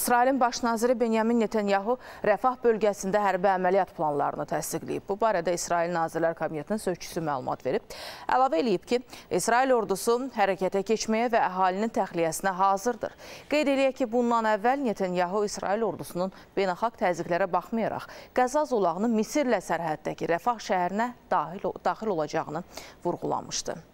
İsrailin baş naziri Benyamin Netanyahu Rəfah bölgəsində hərbi əməliyyat planlarını təsdiqləyib. Bu barədə İsrail Nazirlər Kabinetinin sözçüsü məlumat verib. Əlavə eləyib ki, İsrail ordusu hərəkətə keçməyə və əhalinin təxliyəsinə hazırdır. Qeyd eləyək ki, bundan əvvəl Netanyahu İsrail ordusunun beynəlxalq təzyiqlərə baxmayaraq Qəzza zolağının Misirlə sərhəddəki Rəfah şəhərinə daxil olacağını vurğulamışdı.